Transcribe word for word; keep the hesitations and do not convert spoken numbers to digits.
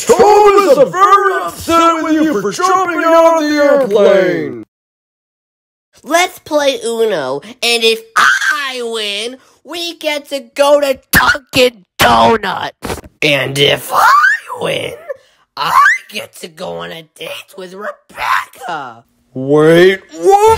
Tom is very upset with you for jumping out of the airplane. Let's play Uno, and if I win, we get to go to Dunkin' Donuts. And if I win, I get to go on a date with Rebecca. Wait, what?